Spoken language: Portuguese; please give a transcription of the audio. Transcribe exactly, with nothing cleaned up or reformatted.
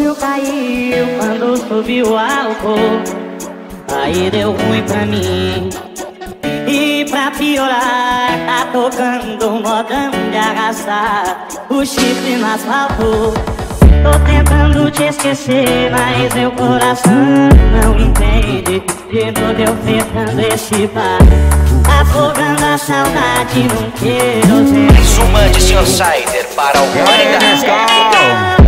olho caiu quando subiu o álcool. Aí deu ruim pra mim. E pra piorar, tá tocando um modão de arrastar o chifre no asfalto. Tô tentando te esquecer, mas meu coração não entende. De novo eu tentando esse bar, afogando a saudade num querosene. Mais uma de senhor Sider para a humanidade.